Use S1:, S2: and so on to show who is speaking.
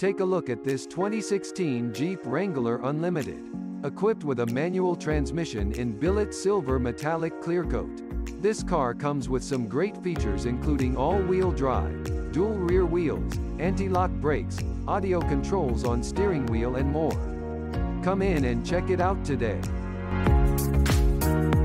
S1: Take a look at this 2016 Jeep Wrangler Unlimited. Equipped with a manual transmission in billet silver metallic clear coat. This car comes with some great features including all-wheel drive, dual rear wheels, anti-lock brakes, audio controls on steering wheel and more. Come in and check it out today.